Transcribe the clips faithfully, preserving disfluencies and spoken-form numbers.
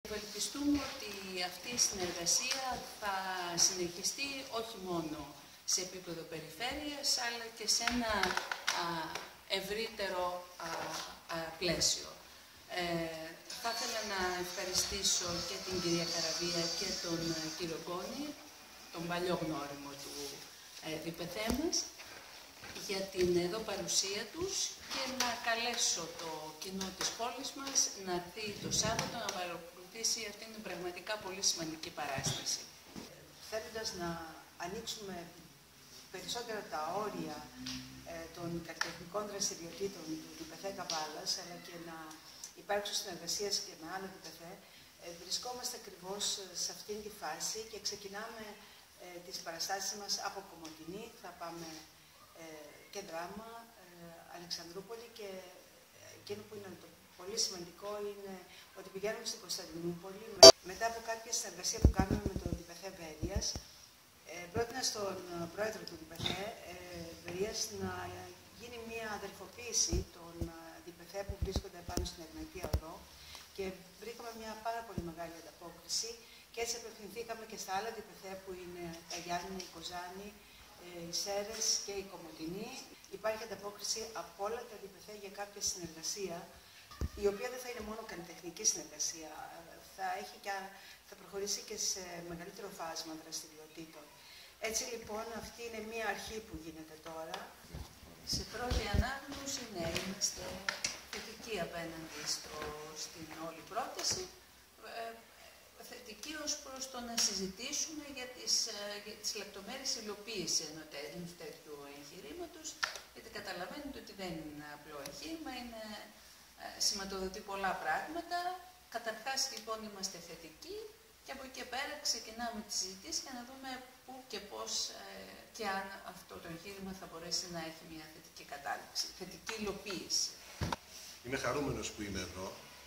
Ευελπιστούμε ότι αυτή η συνεργασία θα συνεχιστεί όχι μόνο σε επίπεδο περιφέρειας, αλλά και σε ένα α, ευρύτερο α, α, πλαίσιο. Ε, θα ήθελα να ευχαριστήσω και την κυρία Καραβία και τον κύριο Γκόνη, τον παλιό γνώριμο του ε, διπεθέ μας, για την εδώ παρουσία τους και να καλέσω το κοινό της πόλης μας να έρθει το Σάββατο να παρακολουθήσει αυτήν την πραγματικά πολύ σημαντική παράσταση. Θέλοντας να ανοίξουμε περισσότερα τα όρια ε, των καλλιτεχνικών δραστηριοτήτων του διπεθέ Καβάλας, αλλά και να υπάρξουν συνεργασίες και με άλλα διπεθέ, ε, βρισκόμαστε ακριβώς σε αυτήν τη φάση και ξεκινάμε ε, τις παραστάσεις μας από Κομοτηνή, θα πάμε ε, και δράμα, ε, Αλεξανδρούπολη, και εκείνο που είναι το πολύ σημαντικό είναι ότι πηγαίνουμε στην Κωνσταντινούπολη μετά από κάποια συνεργασία που κάνουμε με το διπεθέ Βέρειας. Ε, πρότεινα στον πρόεδρο του διπεθέ ε, Βέρειας να γίνει μια αδελφοποίηση των διπεθέ που βρίσκονται πάνω στην Εγνατία Οδό και βρήκαμε μια πάρα πολύ μεγάλη ανταπόκριση και έτσι απευθυνθήκαμε και στα άλλα διπεθέ που είναι τα Γιάννη, η Κοζάνη, οι Σέρες και η Κομοτηνή. Υπάρχει ανταπόκριση από όλα τα διπεθέ για κάποια συνεργασία, η οποία δεν θα είναι μόνο καλλιτεχνική συνεργασία, θα, έχει και, θα προχωρήσει και σε μεγαλύτερο φάσμα δραστηριοτήτων. Έτσι λοιπόν αυτή είναι μία αρχή που γίνεται τώρα. Σε πρώτη ανάγνωση, ναι, είμαστε θετικοί απέναντι στο, στην όλη πρόταση, ε, θετικοί ως προς το να συζητήσουμε για τις, για τις λεπτομέρειες υλοποίησης ενός τέτοιου εγχειρήματος, γιατί καταλαβαίνετε ότι δεν είναι ένα απλό εγχείρημα, είναι, ε, σηματοδοτεί πολλά πράγματα. Καταρχάς λοιπόν είμαστε θετικοί και από εκεί και πέρα ξεκινάμε τις συζητήσεις για να δούμε πού και πώς ε, και αν αυτό το εγχείρημα θα μπορέσει να έχει μια θετική κατάληξη, θετική υλοποίηση. Είμαι χαρούμενος που είμαι εδώ,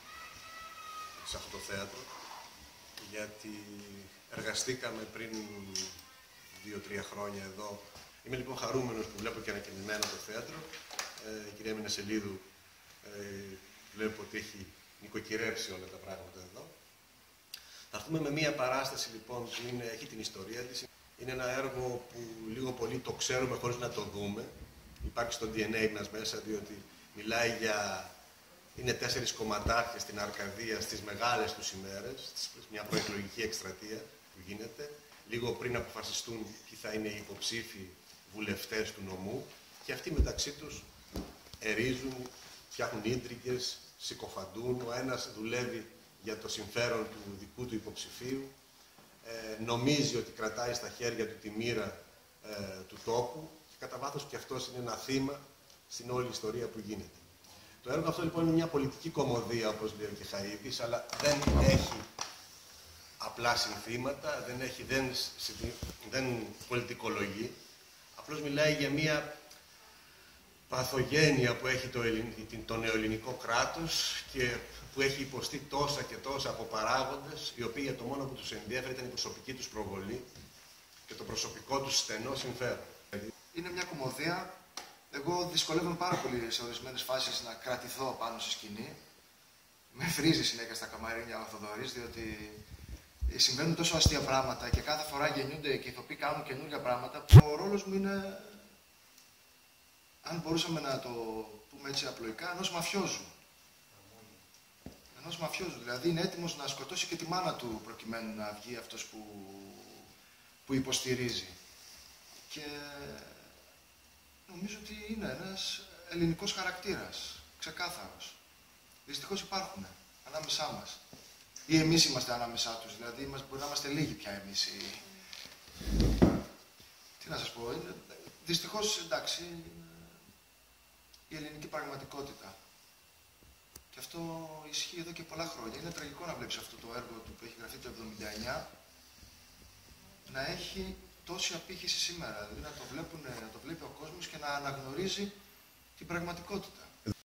σε αυτό το θέατρο, γιατί εργαστήκαμε πριν δύο-τρία χρόνια εδώ. Είμαι λοιπόν χαρούμενος που βλέπω και ανακαινιμένο το θέατρο. Ε, η κυρία Μινασελίδου ε, βλέπω ότι έχει νοικοκυρέψει όλα τα πράγματα εδώ. Θα έρθουμε με μία παράσταση λοιπόν που είναι, έχει την ιστορία της. Είναι ένα έργο που λίγο πολύ το ξέρουμε χωρίς να το δούμε. Υπάρχει στο ντι εν έι μας μέσα, διότι μιλάει για... Είναι τέσσερις κομματάρχες στην Αρκαδία στις μεγάλες τους ημέρες, μια προεκλογική εκστρατεία που γίνεται, λίγο πριν αποφασιστούν ποιοι θα είναι οι υποψήφοι βουλευτές του νομού, και αυτοί μεταξύ τους ερίζουν, φτιάχνουν ίντρικες, συκοφαντούν, ο ένας δουλεύει για το συμφέρον του δικού του υποψηφίου, ε, νομίζει ότι κρατάει στα χέρια του τη μοίρα ε, του τόπου και κατά βάθος και αυτός είναι ένα θύμα στην όλη ιστορία που γίνεται. Το έργο αυτό λοιπόν είναι μια πολιτική κωμωδία, όπως λέει ο Κεχαΐδης, αλλά δεν έχει απλά συνθήματα, δεν, έχει, δεν, δεν πολιτικολογεί. Απλώς μιλάει για μια παθογένεια που έχει το, το νεοελληνικό κράτος και που έχει υποστεί τόσα και τόσα από παράγοντες, οι οποίοι το μόνο που τους ενδιέφερε ήταν η προσωπική τους προβολή και το προσωπικό τους στενό συμφέρον. Είναι μια κωμωδία. Εγώ δυσκολεύομαι πάρα πολύ σε ορισμένες φάσεις να κρατηθώ πάνω στη σκηνή. Με βρίζει συνέχεια στα καμαρίνια ο Θοδωρής, διότι συμβαίνουν τόσο αστεία πράγματα και κάθε φορά γεννιούνται και οι ηθοποιοί κάνουν καινούργια πράγματα που ο ρόλος μου είναι, αν μπορούσαμε να το πούμε έτσι απλοϊκά, ενός μαφιόζου. Ενός μαφιόζου, δηλαδή είναι έτοιμος να σκοτώσει και τη μάνα του προκειμένου να βγει αυτός που, που υποστηρίζει. Και νομίζω ότι είναι ένας ελληνικός χαρακτήρας, ξεκάθαρος. Δυστυχώς υπάρχουν ανάμεσά μας. Ή εμείς είμαστε ανάμεσά τους, δηλαδή μπορεί να είμαστε λίγοι πια εμείς. Ή... Τι να σας πω, είναι... δυστυχώς εντάξει, η ελληνική πραγματικότητα. Και αυτό ισχύει εδώ και πολλά χρόνια. Είναι τραγικό να βλέπεις αυτό το έργο του που έχει γραφτεί το εβδομήντα εννιά να έχει τόση απήχηση σήμερα, δηλαδή να το, βλέπουν, να το βλέπει ο κόσμος και να αναγνωρίζει την πραγματικότητα.